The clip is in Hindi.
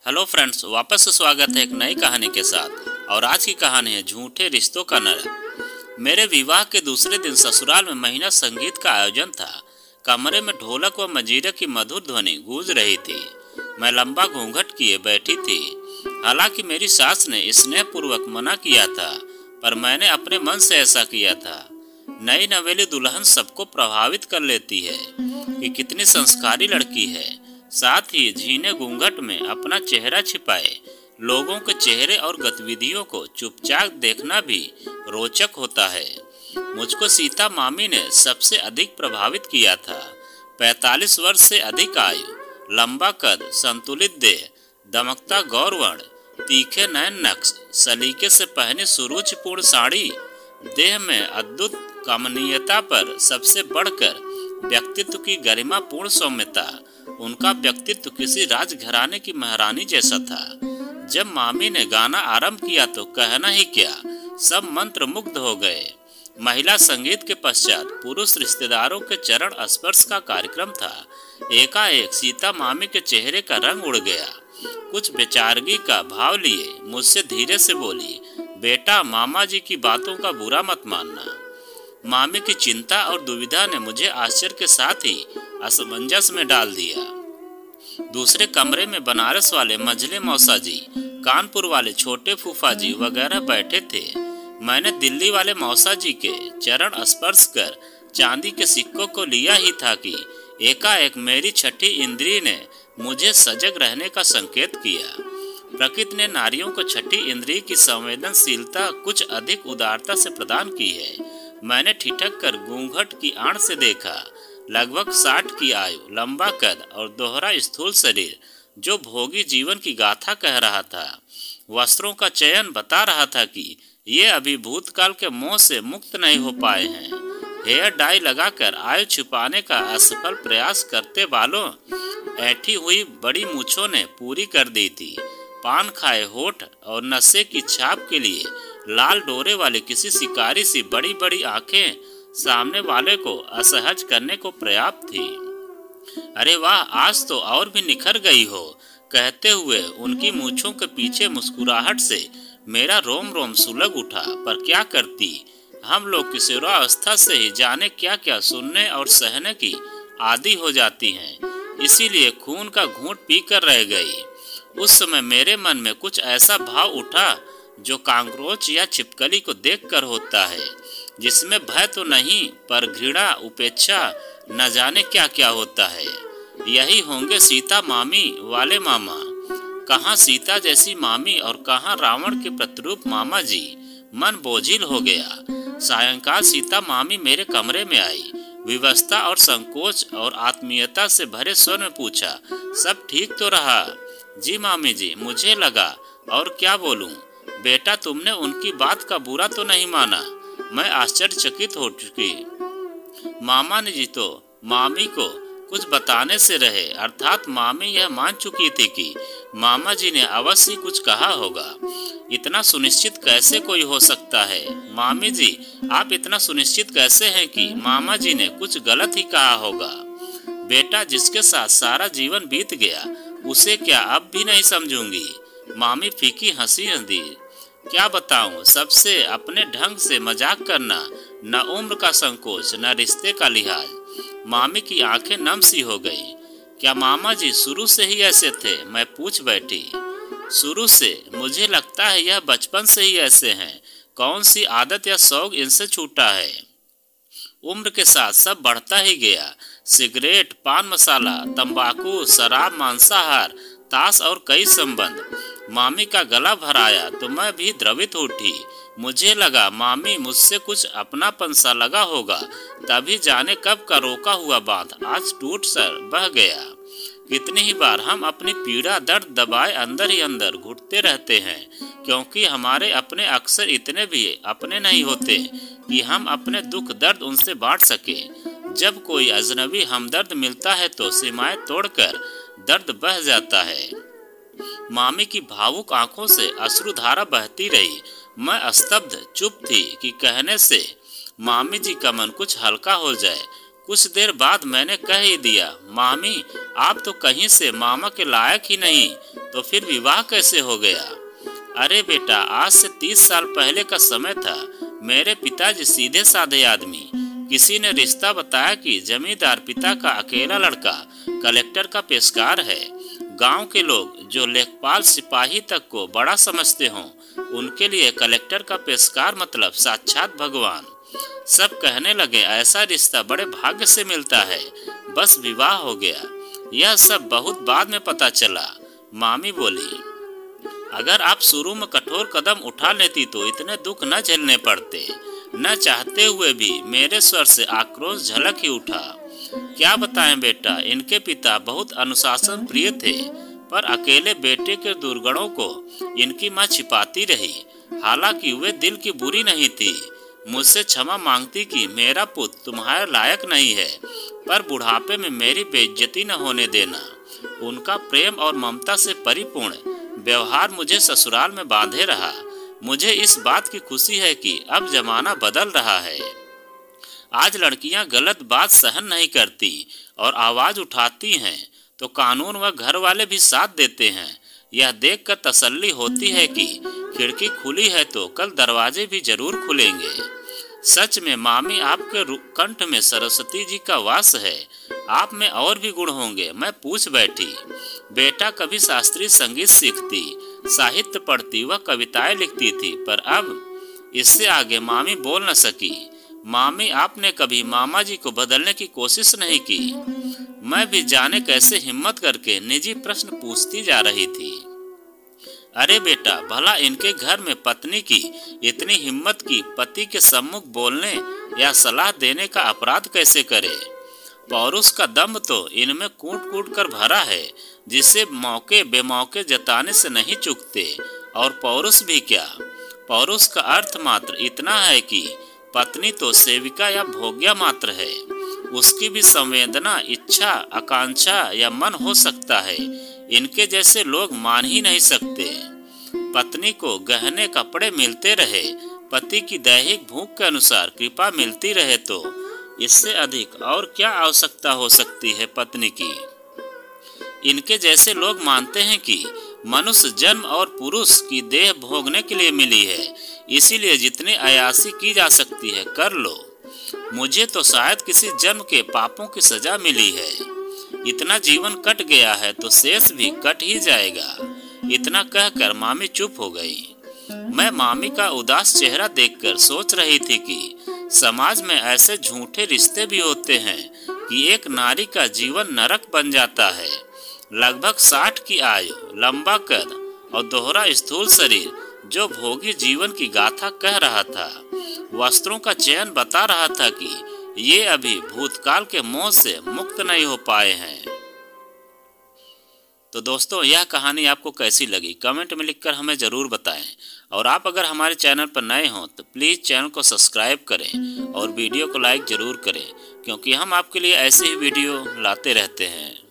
हेलो फ्रेंड्स, वापस से स्वागत है एक नई कहानी के साथ। और आज की कहानी है झूठे रिश्तों का नरक। मेरे विवाह के दूसरे दिन ससुराल में महीना संगीत का आयोजन था। कमरे में ढोलक व मंजीरे की मधुर ध्वनि गूंज रही थी। मैं लंबा घूंघट किए बैठी थी। हालांकि मेरी सास ने स्नेहपूर्वक मना किया था, पर मैंने अपने मन से ऐसा किया था। नई नवेली दुल्हन सबको प्रभावित कर लेती है कि कितनी संस्कारी लड़की है। साथ ही झीने घूंघट में अपना चेहरा छिपाए लोगों के चेहरे और गतिविधियों को चुपचाप देखना भी रोचक होता है। मुझको सीता मामी ने सबसे अधिक प्रभावित किया था। 45 वर्ष से अधिक आयु, लंबा कद, संतुलित देह, दमकता गौरवर्ण, तीखे नयन नक्श, सलीके से पहनी सुरुचिपूर्ण साड़ी, देह में अद्भुत कमनीयता पर सबसे बढ़कर व्यक्तित्व की गरिमापूर्ण सौम्यता। उनका व्यक्तित्व किसी राजघराने की महारानी जैसा था। जब मामी ने गाना आरंभ किया तो कहना ही क्या, सब मंत्र मुग्ध हो गए। महिला संगीत के पश्चात पुरुष रिश्तेदारों के चरण स्पर्श का कार्यक्रम था। एकाएक सीता मामी के चेहरे का रंग उड़ गया। कुछ बेचारगी का भाव लिए मुझसे धीरे से बोली, बेटा, मामा जी की बातों का बुरा मत मानना। मामी की चिंता और दुविधा ने मुझे आश्चर्य के साथ ही असमंजस में डाल दिया। दूसरे कमरे में बनारस वाले मझले मौसा जी, कानपुर वाले छोटे फूफा जी वगैरह बैठे थे। मैंने दिल्ली वाले मौसा जी के चरण स्पर्श कर चांदी के सिक्कों को लिया ही था कि एकाएक मेरी छठी इंद्रिय ने मुझे सजग रहने का संकेत किया। प्रकृति ने नारियों को छठी इंद्रिय की संवेदनशीलता कुछ अधिक उदारता से प्रदान की है। मैंने ठिठक कर घूंघट की आड़ से देखा। लगभग 60 की आयु, लंबा कद और दोहरा स्थूल शरीर जो भोगी जीवन की गाथा कह रहा था। वस्त्रों का चयन बता रहा था कि ये अभी भूतकाल के मोह से मुक्त नहीं हो पाए हैं। हेयर डाई लगाकर आयु छुपाने का असफल प्रयास करते बालों ऐठी हुई बड़ी मूछों ने पूरी कर दी थी। पान खाए होठ और नशे की छाप के लिए लाल डोरे वाले किसी शिकारी सी बड़ी बड़ी आंखें सामने वाले को असहज करने को पर्याप्त थी। अरे वाह, आज तो और भी निखर गई हो, कहते हुए उनकी मूंछों के पीछे मुस्कुराहट से मेरा रोम रोम सुलग उठा। पर क्या करती, हम लोग किशोरावस्था से ही जाने क्या क्या सुनने और सहने की आदी हो जाती हैं। इसीलिए खून का घूंट पीकर रह गई। उस समय मेरे मन में कुछ ऐसा भाव उठा जो कांकरोच या छिपकली को देखकर होता है, जिसमें भय तो नहीं पर घृणा, उपेक्षा, न जाने क्या क्या होता है। यही होंगे सीता मामी वाले मामा। कहाँ सीता जैसी मामी और कहाँ रावण के प्रतिरूप मामा जी। मन बोझिल हो गया। सायंकाल सीता मामी मेरे कमरे में आई। विवशता और संकोच और आत्मीयता से भरे स्वर में पूछा, सब ठीक तो रहा? जी मामी जी, मुझे लगा, और क्या बोलूं बेटा, तुमने उनकी बात का बुरा तो नहीं माना? मैं आश्चर्यचकित हो चुकी। मामा ने जी तो मामी को कुछ बताने से रहे, अर्थात मामी यह मान चुकी थी कि मामा जी ने अवश्य कुछ कहा होगा। इतना सुनिश्चित कैसे कोई हो सकता है? मामी जी, आप इतना सुनिश्चित कैसे हैं कि मामा जी ने कुछ गलत ही कहा होगा? बेटा, जिसके साथ सारा जीवन बीत गया उसे क्या अब भी नहीं समझूंगी? मामी फीकी हंसी दी। क्या बताऊं, सबसे अपने ढंग से मजाक करना, न उम्र का संकोच न रिश्ते का लिहाज। मामी की आंखें नम सी हो गई। क्या मामा जी शुरू से ही ऐसे थे? मैं पूछ बैठी। शुरू से? मुझे लगता है यह बचपन से ही ऐसे हैं। कौन सी आदत या शौक इनसे छूटा है? उम्र के साथ सब बढ़ता ही गया। सिगरेट, पान मसाला, तंबाकू, शराब, मांसाहार, ताश और कई संबंध। मामी का गला भराया तो मैं भी द्रवित उठी। मुझे लगा मामी मुझसे कुछ अपनापन सा लगा होगा, तभी जाने कब का रोका हुआ बांध आज टूट कर बह गया। कितनी ही बार हम अपनी पीड़ा दर्द दबाए अंदर ही अंदर घुटते रहते हैं, क्योंकि हमारे अपने अक्सर इतने भी अपने नहीं होते कि हम अपने दुख दर्द उनसे बांट सके। जब कोई अजनबी हमदर्द मिलता है तो सीमाएं तोड़कर दर्द बह जाता है। मामी की भावुक आंखों से अश्रुधारा बहती रही। मैं स्तब्ध चुप थी कि कहने से मामी जी का मन कुछ हल्का हो जाए। कुछ देर बाद मैंने कह ही दिया, मामी, आप तो कहीं से मामा के लायक ही नहीं। तो फिर विवाह कैसे हो गया? अरे बेटा, आज से 30 साल पहले का समय था। मेरे पिताजी सीधे साधे आदमी। किसी ने रिश्ता बताया कि जमींदार पिता का अकेला लड़का कलेक्टर का पेशकार है। गांव के लोग जो लेखपाल सिपाही तक को बड़ा समझते हों, उनके लिए कलेक्टर का पेशकार मतलब साक्षात भगवान। सब कहने लगे ऐसा रिश्ता बड़े भाग्य से मिलता है। बस विवाह हो गया। यह सब बहुत बाद में पता चला। मामी बोली, अगर आप शुरू में कठोर कदम उठा लेती तो इतने दुख न झेलने पड़ते। न चाहते हुए भी मेरे स्वर से आक्रोश झलक ही उठा। क्या बताएं बेटा, इनके पिता बहुत अनुशासन प्रिय थे, पर अकेले बेटे के दुर्गुणों को इनकी मां छिपाती रही। हालांकि वे दिल की बुरी नहीं थी। मुझसे क्षमा मांगती कि मेरा पुत्र तुम्हारे लायक नहीं है, पर बुढ़ापे में मेरी बेइज्जती न होने देना। उनका प्रेम और ममता से परिपूर्ण व्यवहार मुझे ससुराल में बांधे रहा। मुझे इस बात की खुशी है कि अब जमाना बदल रहा है। आज लड़कियां गलत बात सहन नहीं करती और आवाज उठाती हैं तो कानून व घर वाले भी साथ देते हैं। यह देखकर तसल्ली होती है कि खिड़की खुली है तो कल दरवाजे भी जरूर खुलेंगे। सच में मामी, आपके कंठ में सरस्वती जी का वास है। आप में और भी गुण होंगे। मैं पूछ बैठी, बेटा कभी शास्त्रीय संगीत सीखती, साहित्य पढ़ती व कविताएं लिखती थी, पर अब इससे आगे मामी बोल न सकी। मामी, आपने कभी मामा जी को बदलने की कोशिश नहीं की? मैं भी जाने कैसे हिम्मत करके निजी प्रश्न पूछती जा रही थी। अरे बेटा, भला इनके घर में पत्नी की इतनी हिम्मत की पति के सम्मुख बोलने या सलाह देने का अपराध कैसे करे? पौरुष का दम्भ तो इनमें कूट कूट कर भरा है, जिसे मौके बेमौके जताने से नहीं चूकते। और पौरुष भी क्या, पौरुष का अर्थ मात्र इतना है कि पत्नी तो सेविका या भोग्या मात्र है। उसकी भी संवेदना, इच्छा, आकांक्षा या मन हो सकता है। इनके जैसे लोग मान ही नहीं सकते। पत्नी को गहने कपड़े मिलते रहे, पति की दैहिक भूख के अनुसार कृपा मिलती रहे, तो इससे अधिक और क्या आवश्यकता हो सकती है पत्नी की? इनके जैसे लोग मानते हैं कि मनुष्य जन्म और पुरुष की देह भोगने के लिए मिली है, इसीलिए जितनी अयासी की जा सकती है कर लो। मुझे तो शायद किसी जन्म के पापों की सजा मिली है। इतना जीवन कट गया है तो शेष भी कट ही जाएगा। इतना कहकर मामी चुप हो गई। मैं मामी का उदास चेहरा देखकर सोच रही थी कि समाज में ऐसे झूठे रिश्ते भी होते हैं कि एक नारी का जीवन नरक बन जाता है। लगभग 60 की आयु, लंबा कद और दोहरा स्थूल शरीर जो भोगी जीवन की गाथा कह रहा था, वस्त्रों का चयन बता रहा था कि ये अभी भूतकाल के मोह से मुक्त नहीं हो पाए हैं। तो दोस्तों, यह कहानी आपको कैसी लगी कमेंट में लिखकर हमें ज़रूर बताएं। और आप अगर हमारे चैनल पर नए हों तो प्लीज़ चैनल को सब्सक्राइब करें और वीडियो को लाइक ज़रूर करें, क्योंकि हम आपके लिए ऐसे ही वीडियो लाते रहते हैं।